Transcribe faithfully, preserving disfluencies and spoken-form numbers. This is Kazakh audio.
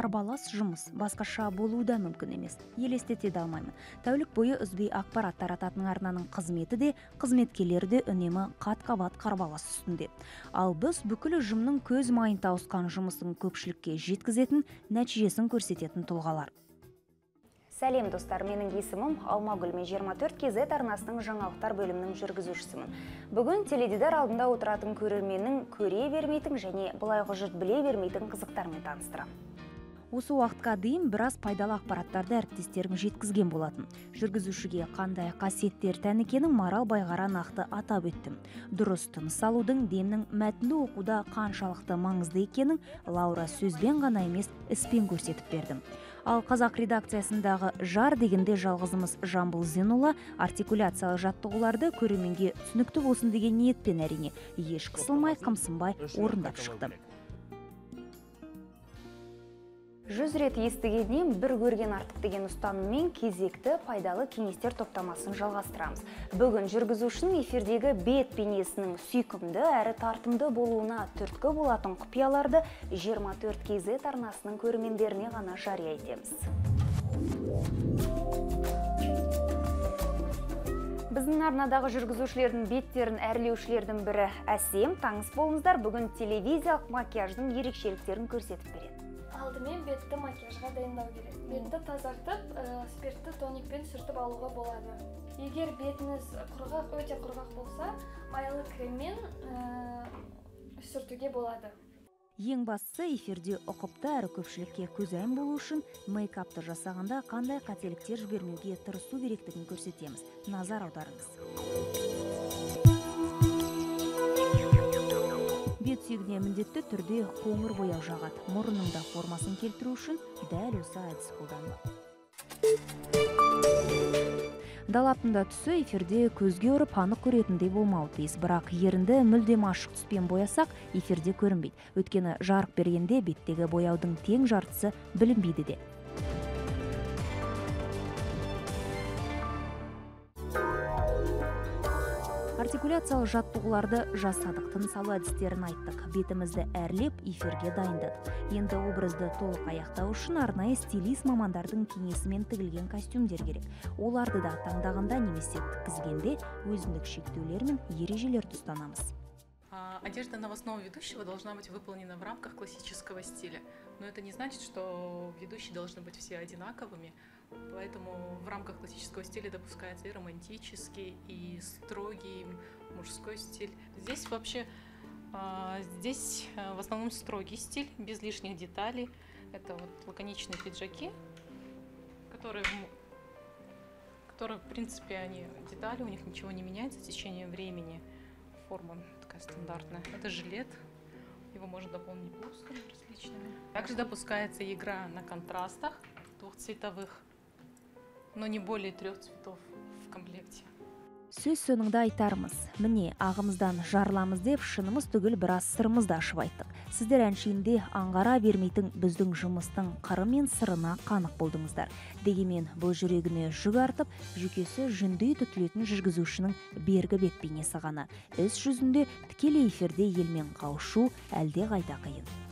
карбалас жұмыс басқаша болуы да мүмкін емес. Елестете де алмаймын. Тәулік бойы үзбей ақпарат тарататын арнаның қызметі де, қызметкерлері де үнемі қат-қабат қарбалас үстінде. Ал біз бүкіл ұжымның көз майын тауысқан жұмысын көпшілікке жеткізетін, нәтижесін көрсететін тұлғалар. Сәлем достар, менің есімім Алмагүл, мен жиырма төрт кей зет арнасының жаңалықтар бөлімінің жүргізушісімін. Бүгін теледидар алдында отыратын көрерменнің көре бермейтін және былайғы жұрт біле бермейтін қызықтармен таныстырам. Осы уақытқа дейін біраз пайдалы ақпараттарды әріптестерім жеткізген болатын. Жүргізушіге қандай қасиеттер тән екенін Марал Байғара нақты атап өттім. Дұрыс тыныс алудың, демнің мәтінді оқуда қаншалықты маңызды екенін Лаура сөзбен ғана емес, іспен көрсетіп бердім. Ал қазақ редакциясындағы жар дегенде жалғызымыз Жамбыл Зенула артикуляциялық жаттығуларды көрерменге түсінікті болсын деген ниетпен әрине еш қысылмай, қымсынбай орындап шықты. Жүз рет естігеннен бір көрген артық деген ұстаныммен кезекті пайдалы кеңестер топтамасын жалғастырамыз. Бүгін жүргізушінің эфирдегі бет бейнесінің сүйкімді әрі тартымды болуына түрткі болатын құпияларды жиырма төрт кей зет арнасының көрермендеріне ғана жария етеміз. Біздің арнадағы жүргізушілердің беттерін әрлеушілердің бірі Әсем. Таңыс болыңыздар, бүгін телевизиялық макияждың ерекшеліктерін көрсетіп береді. Алдымен бетті макияжға дайындау керек. Бетті тазартып, спиртті тоникпен сүртіп алуға болады. Егер бетіңіз құрғақ, өте құрғақ болса, майлы креммен сүртуге болады. Ең бастысы эфирде ұқыпты әрі көпшілікке көзайым болу үшін мейкапты жасағанда қандай қателіктер жібермеуге тырысу керектігін көрсетеміз. Назар аударыңыз. Бет сүйегіне міндетті түрде қоңыр бояу жағады. Мұрынның да формасын келтіру үшін дәл осы әдіс қолданылады. Далаптың да түсі эфирде көзге ұрып анық көретіндей болмауы тиіс, бірақ ерінді мүлдем ашық түспен боясақ эфирде көрінбейді. Өйткені жарық бергенде беттегі бояудың тең жартысы білінбейді де. Артикуляциялық жаттығуларды жасадық, тыныс алу әдістерін айттық, бетімізді әрлеп эфирге дайындадық. Енді образды толық аяқтау үшін арнайы стилист мамандардың кеңесімен тігілген костюмдер керек. Оларды да таңдағанда немесе тіккізгенде өзіндік шектеулер мен ережелерді ұстанамыз. Одежда новостного ведущего должна быть выполнена в рамках классического стиля. Но это не значит, что ведущие должны быть все одинаковыми. Поэтому в рамках классического стиля допускается и романтический, и строгий мужской стиль. Здесь вообще здесь в основном строгий стиль, без лишних деталей. Это вот лаконичные пиджаки, которые, которые в принципе, они детали, у них ничего не меняется в течение времени. Форма такая стандартная. Это жилет, его можно дополнить блузками различными. Также допускается игра на контрастах двухцветовых, но не более трех цветов в комплекте. Сөз соңында айтармыз. Міне, ағымыздан жарыламыз деп шынымыз түгіл біраз сырымызды ашып айттық. Сіздер әншейінде аңғара бермейтін біздің жұмыстың қыры мен сырына қанық болдыңыздар. Дегенмен бұл жүрегіне жүк артып, жүйкесі жүндей түтілетін жүргізушінің бергі бет бейнесі ғана. Іс жүзінде тікелей эфирде елмен қауышу әлде қайда қиын.